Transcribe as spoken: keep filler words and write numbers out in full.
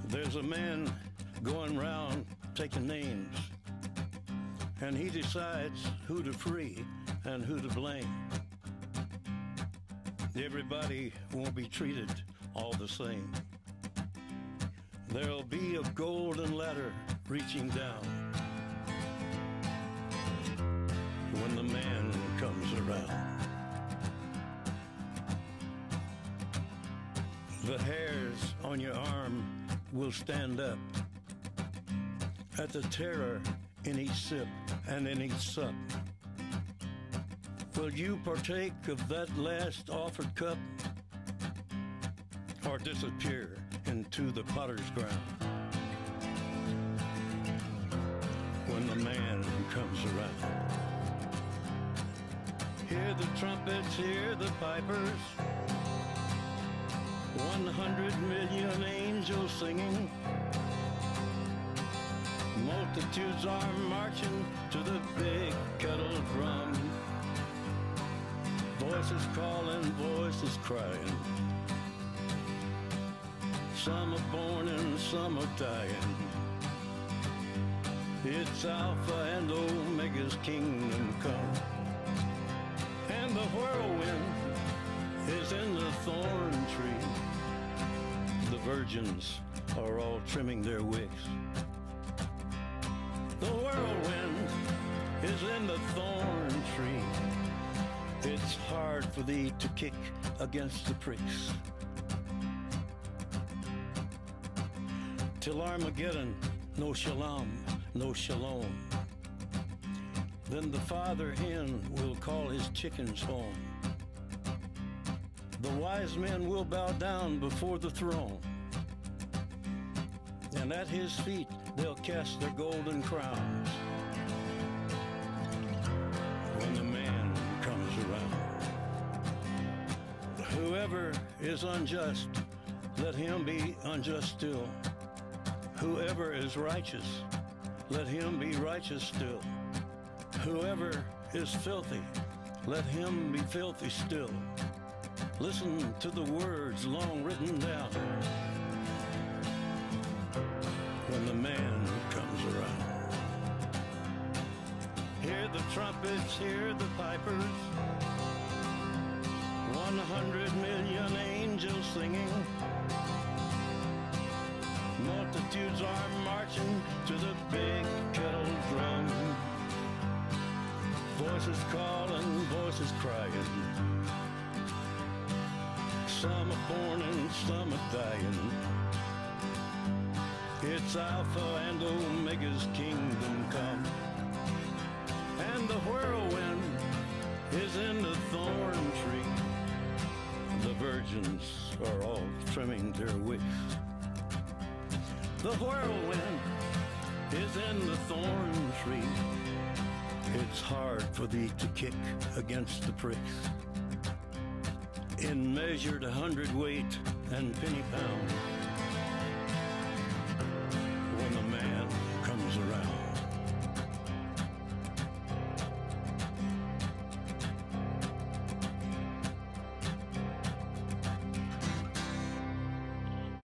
There's a man going round taking names, and he decides who to free and who to blame. Everybody won't be treated all the same. There'll be a golden ladder reaching down when the man comes around. The hairs on your arm will stand up at the terror in each sip and in each sup. Will you partake of that last offered cup, or disappear into the potter's ground when the man comes around? Hear the trumpets, hear the pipers, one hundred million angels singing. Multitudes are marching to the big kettle drum. Voices calling, voices crying. Some are born and some are dying. It's Alpha and Omega's kingdom come. And the whirlwind is in the thorn tree. The virgins are all trimming their wicks. The whirlwind is in the thorn tree. It's hard for thee to kick against the pricks. Till Armageddon, no shalom, no shalom. Then the father hen will call his chickens home. The wise men will bow down before the throne, and at his feet they'll cast their golden crowns when the man comes around. Whoever is unjust, let him be unjust still. Whoever is righteous, let him be righteous still. Whoever is filthy, let him be filthy still. Listen to the words long written down when the man comes around. Hear the trumpets, hear the pipers, one hundred million angels singing. Multitudes are marching to the big kettle drum. Voices calling, voices crying. Some are born and some are dying. It's Alpha and Omega's kingdom come. And the whirlwind is in the thorn tree. The virgins are all trimming their wicks. The whirlwind is in the thorn tree. It's hard for thee to kick against the pricks. In measured hundredweight and penny pound,